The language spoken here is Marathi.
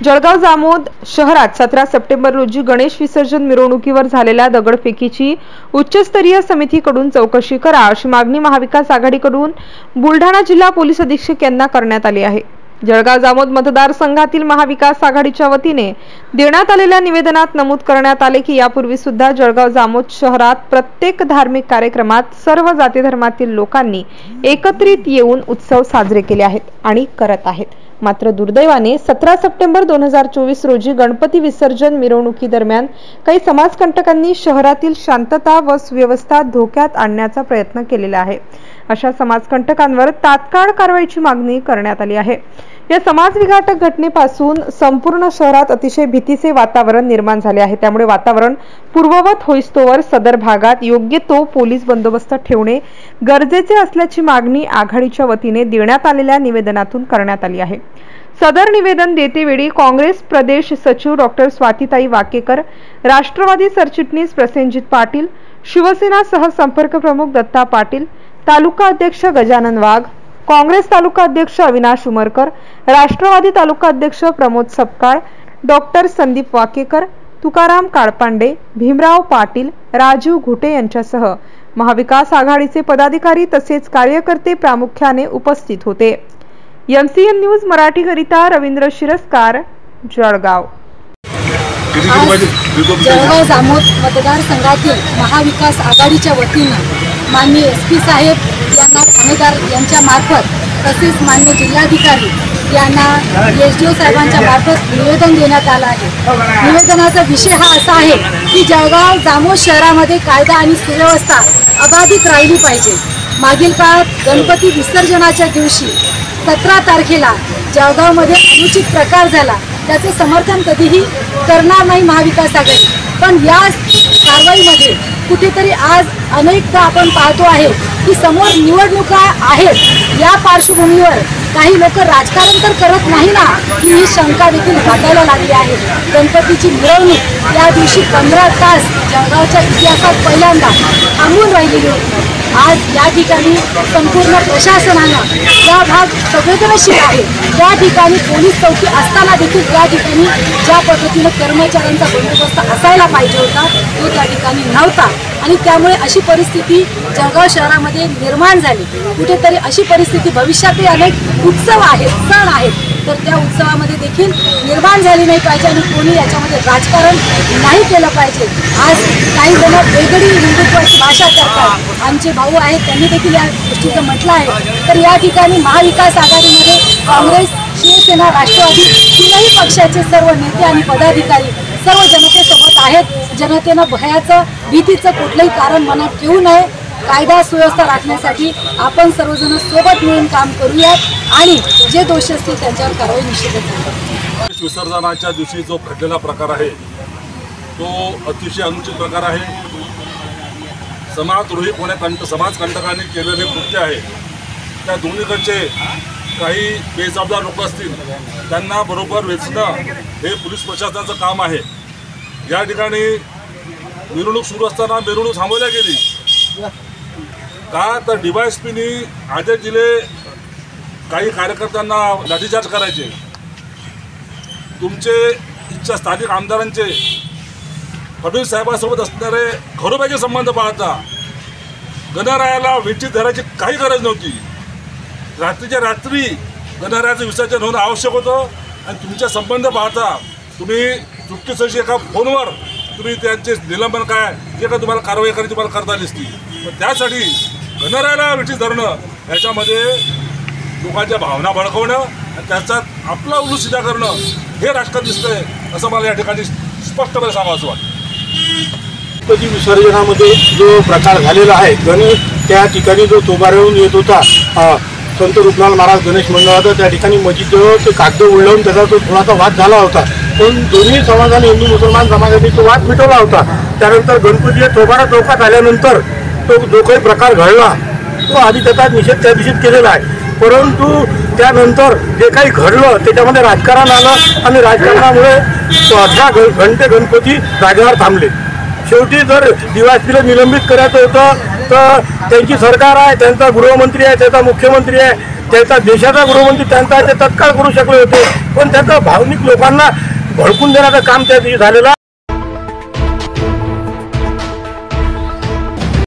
जळगाव जामोद शहरात 17 सप्टेंबर रोजी गणेश विसर्जन मिरवणुकीवर झालेल्या दगडफेकीची उच्चस्तरीय समितीकडून चौकशी करा अशी मागणी महाविकास आघाडीकडून बुलढाणा जिल्हा पोलीस अधीक्षक यांना करण्यात आली आहे। जळगाव जामोद मतदारसंघातील महाविकास आघाडीच्या वतीने देण्यात आलेल्या निवेदनात नमूद करण्यात आले की यापूर्वी सुद्धा जळगाव जामोद शहरात प्रत्येक धार्मिक कार्यक्रमात सर्व जाती धर्मातील लोकांनी एकत्रित येऊन उत्सव साजरे केले आहेत आणि करत आहेत। मात्र दुर्दैवाने 17 सप्टेंबर 2024 रोजी गणपती विसर्जन मिरवणुकी दरम्यान काही समाजकंटकांनी शहरातील शांतता व सुव्यवस्था धोक्यात आणण्याचा प्रयत्न केलेला आहे। अशा समाजकंटकांवर तात्काळ कारवाईची मागणी करण्यात आली आहे। या समाजविघातक घटनेपासून संपूर्ण शहरात अतिशय भीतीचे वातावरण निर्माण झाले आहे। त्यामुळे वातावरण पूर्ववत होईस्तोवर सदर भागात योग्य तो पोलीस बंदोबस्त ठेवणे गरजेचे असल्याची मागणी आघाडीच्या वतीने देण्यात आलेल्या निवेदनातून करण्यात आली आहे। सदर निवेदन देतेवेळी काँग्रेस प्रदेश सचिव डॉक्टर स्वातीताई वाकेकर, राष्ट्रवादी सरचिटणीस प्रसेनजित पाटील, शिवसेना सहसंपर्क प्रमुख दत्ता पाटील, तालुका अध्यक्ष गजानन वाघ, काँग्रेस तालुका अध्यक्ष अविनाश उमरकर, राष्ट्रवादी तालुका अध्यक्ष प्रमोद सपकाळ, डॉक्टर संदीप वाकेकर, तुकाराम काळपांडे, भीमराव पाटील, राजू घुटे यांच्यासह महाविकास आघाडीचे पदाधिकारी तसेच कार्यकर्ते प्रामुख्याने उपस्थित होते। MCN न्यूज मराठीकरिता रवींद्र शिरस्कार, जळगाव। जळगाव जामोद मतदारसंघातील महाविकास आघाडीच्या वतीने माननीय SP साहेब यांना ठाणेदार यांच्या मार्फत तसेच माननीय जिल्हाधिकारी यांना SDO साहेबांच्या मार्फत निवेदन देण्यात आलं आहे। निवेदनाचा विषय हा असा आहे की जळगाव जामोद शहरामध्ये कायदा आणि सुव्यवस्था अबाधित राहिली पाहिजे। मागील काळात गणपती विसर्जनाच्या दिवशी 17 तारखेला जळगावमध्ये अनुचित प्रकार झाला, त्याचे समर्थन कधीही करणार नाही महाविकास आघाडी। पण या कारवाईमध्ये कुठेतरी आज अनेकदा आपण पाहतो आहे की समोर निवडणुका आहेत, या पार्श्वभूमीवर काही लोक राजकारण तर करत नाही ना ही शंका देखील वाटायला लागली आहे। गणपतीची मिरवणूक या दिवशी 15 तास जळगावच्या इतिहासात पहिल्यांदा थांबून राहिलेली होती। आज या ठिकाणी संपूर्ण प्रशासनानं हा भाग संवेदनशील आहे। त्या ठिकाणी पोलीस चौकी असताना देखील त्या ठिकाणी ज्या पद्धतीने कर्मचाऱ्यांचा बंदोबस्त असायला पाहिजे होता तो त्या ठिकाणी नव्हता आणि त्यामुळे अशी परिस्थिती जळगाव शहरामध्ये निर्माण झाली। कुठेतरी अशी परिस्थिती भविष्यातही अनेक उत्सव आहेत, सण आहेत, तर त्या उत्सवामध्ये देखील निर्माण झाली नाही पाहिजे आणि कोणी याच्यामध्ये राजकारण नाही केलं पाहिजे। आज काही जण वेगळी हिंदुत्वाची भाषा करतात, आमचे भाऊ आहेत त्यांनी देखील या गोष्टीचं म्हटलं आहे। तर या ठिकाणी महाविकास आघाडीमध्ये काँग्रेस, शिवसेना, राष्ट्रवादी तीनही पक्षाचे सर्व नेते आणि पदाधिकारी सर्व जनतेसोबत आहेत। जनतेनं भयाचं, भीतीचं कुठलंही कारण मनात ठेवू नये। कायदा सुव्यवस्था राखण्यासाठी आपण सर्वजण सोबत मिळून काम करूयात आणि जे दोषी असतील त्यांच्यावर कारवाई निश्चितच होईल। विसर्जनाच्या दिवशी जो घडलेला प्रकार आहे तो अतिशय अनुचित प्रकार आहे। समाजद्रोही समाजकंटकांनी केलेले कृत्य आहे। त्या दोन्हीकडचे काही बेजबाबदार लोक असतील त्यांना बरोबर वेचणं हे पोलीस प्रशासनाचं काम आहे। या ठिकाणी मिरवणूक सुरू असताना मिरवणूक थांबवल्या गेली का तर DYSPनी आदेश दिले काही कार्यकर्त्यांना लाठीचार्ज करायचे। तुमचे इच्छा स्थानिक आमदारांचे फडणवीस साहेबांसोबत असणारे घरोब्याचे संबंध पाहता गणरायाला वेठीत धरायची काही गरज नव्हती। रात्रीच्या रात्री गणरायाचं विसर्जन होणं आवश्यक होतं आणि तुमचे संबंध पाहता तुम्ही चुटकीसरशी एका फोनवर तुम्ही त्यांचे निलंबन काय जे का तुम्हाला कारवाई करायची तुम्हाला करता आली असती, पण त्यासाठी गणरायाला वेठीत धरणं याच्यामध्ये लोकांच्या भावना भडकवणं आणि त्याच्यात आपला उलूस सिद्धा करणं हे राजकारण दिसतंय असं मला या ठिकाणी स्पष्टपणे सांगावं वाटतं। गणपती विसर्जनामध्ये जो प्रकार झालेला आहे, गणेश त्या ठिकाणी जो तोबाऱ्याहून येत होता संत रूपलाल महाराज गणेश मंडळाचा, त्या ठिकाणी मस्जिदजवळ ते कागद उडवून त्याचा तो थोडासा वाद झाला होता, पण दोन्ही समाजाने हिंदू मुसलमान समाजाने तो वाद मिटवला होता। त्यानंतर गणपती तोबारा चौकात आल्यानंतर तो जो काही प्रकार घडला तो आधी त्याचा निषेध त्या दिवशीच केलेला आहे, परंतु त्यानंतर जे काही घडलं त्याच्यामध्ये राजकारण आलं आणि राजकारणामुळे 18 घंटे गणपती जागेवर थांबले। शेवटी जर DYSPला निलंबित करायचं होतं तर त्यांची सरकार आहे, त्यांचा गृहमंत्री आहे, त्यांचा मुख्यमंत्री आहे, त्याचा देशाचा गृहमंत्री त्यांचा ते तत्काळ करू शकले होते, पण त्याचा भावनिक लोकांना भडकून देण्याचं काम त्या दिवशी झालेलं.